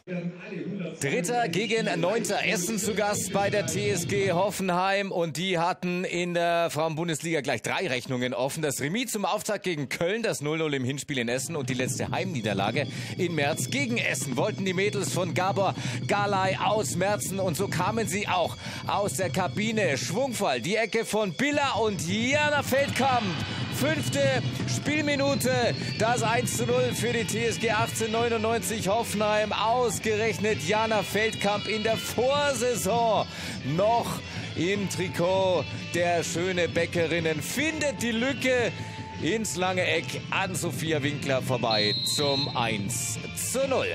Dritter gegen Neunter. Essen zu Gast bei der TSG Hoffenheim und die hatten in der Frauenbundesliga gleich 3 Rechnungen offen. Das Remis zum Auftakt gegen Köln, das 0:0 im Hinspiel in Essen und die letzte Heimniederlage in März gegen Essen. Wollten die Mädels von Gabor Galay ausmerzen und so kamen sie auch aus der Kabine. Schwungfall, die Ecke von Biller und Jana Feldkamp. 5. Spielminute, das 1:0 für die TSG 1899 Hoffenheim. Ausgerechnet Jana Feldkamp in der Vorsaison noch im Trikot der Schönebeckerinnen findet die Lücke ins lange Eck an Sophia Winkler vorbei zum 1:0.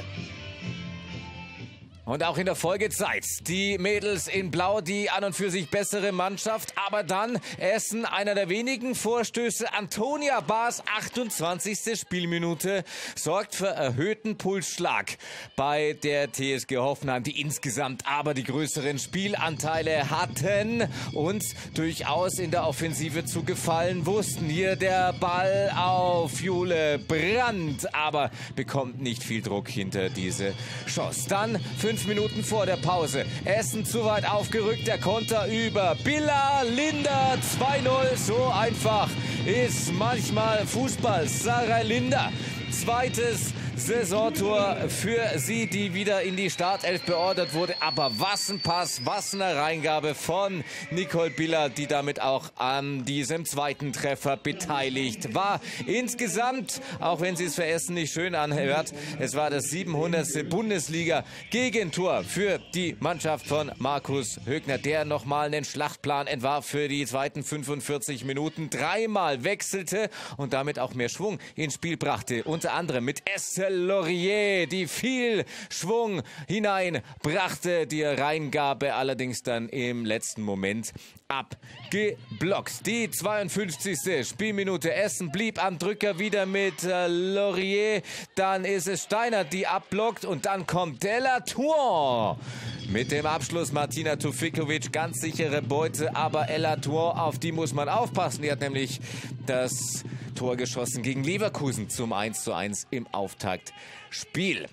Und auch in der Folgezeit die Mädels in Blau, die an und für sich bessere Mannschaft. Aber dann Essen, einer der wenigen Vorstöße. Antonia Baas, 28. Spielminute, sorgt für erhöhten Pulsschlag bei der TSG Hoffenheim, die insgesamt aber die größeren Spielanteile hatten und durchaus in der Offensive zu gefallen wussten. Hier der Ball auf Jule Brandt, aber bekommt nicht viel Druck hinter diese Chance. Dann 5 Minuten vor der Pause. Essen zu weit aufgerückt. Der Konter über Billa Linder. 2:0. So einfach ist manchmal Fußball. Sarah Linder. Zweites Saisontor für sie, die wieder in die Startelf beordert wurde. Aber was ein Pass, was eine Reingabe von Nicole Biller, die damit auch an diesem zweiten Treffer beteiligt war. Insgesamt, auch wenn sie es für Essen nicht schön anhört, es war das 700. Bundesliga-Gegentor für die Mannschaft von Markus Högner, der nochmal einen Schlachtplan entwarf für die zweiten 45 Minuten. 3-mal wechselte und damit auch mehr Schwung ins Spiel brachte. Unter anderem mit Estelle Laurier, die viel Schwung hineinbrachte. Die Reingabe allerdings dann im letzten Moment abgeblockt. Die 52. Spielminute. Essen blieb am Drücker wieder mit Laurier. Dann ist es Steiner, die abblockt und dann kommt Delatour. Mit dem Abschluss Martina Tufikovic, ganz sichere Beute, aber Ella Tour, auf die muss man aufpassen. Die hat nämlich das Tor geschossen gegen Leverkusen zum 1:1 im Auftaktspiel.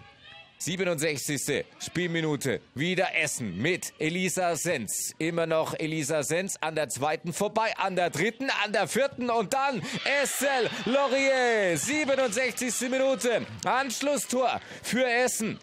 67. Spielminute, wieder Essen mit Elisa Senz. Immer noch Elisa Senz an der zweiten vorbei, an der dritten, an der vierten und dann Estelle Laurier. 67. Minute, Anschlusstor für Essen.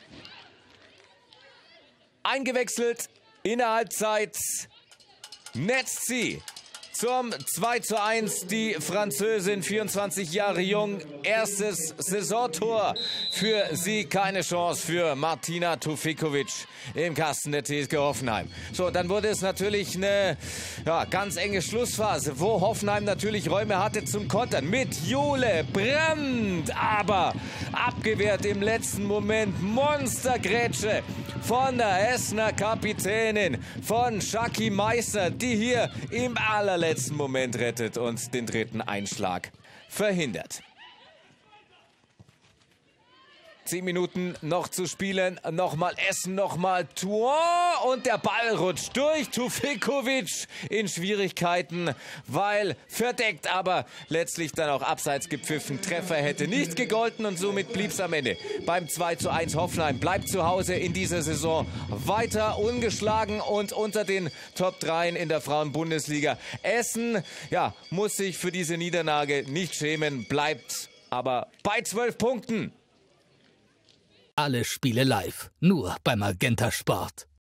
Eingewechselt in der Halbzeit netzt sie zum 2:1 die Französin, 24 Jahre jung. Erstes Saisontor für sie, keine Chance für Martina Tufikovic im Kasten der TSG Hoffenheim. So, dann wurde es natürlich eine ganz enge Schlussphase, wo Hoffenheim natürlich Räume hatte zum Kontern mit Jule Brandt, aber abgewehrt im letzten Moment. Monstergrätsche von der Essener Kapitänin, von Shaki Meißner, die hier im allerletzten Moment rettet und den dritten Einschlag verhindert. 10 Minuten noch zu spielen. Nochmal Essen, nochmal Tor. Und der Ball rutscht durch. Tufikovic in Schwierigkeiten, weil verdeckt, aber letztlich dann auch abseits gepfiffen. Treffer hätte nicht gegolten und somit blieb es am Ende beim 2:1. Hoffenheim bleibt zu Hause in dieser Saison weiter ungeschlagen und unter den Top 3 in der Frauenbundesliga. Essen, muss sich für diese Niederlage nicht schämen, bleibt aber bei 12 Punkten. Alle Spiele live, nur bei Magenta Sport.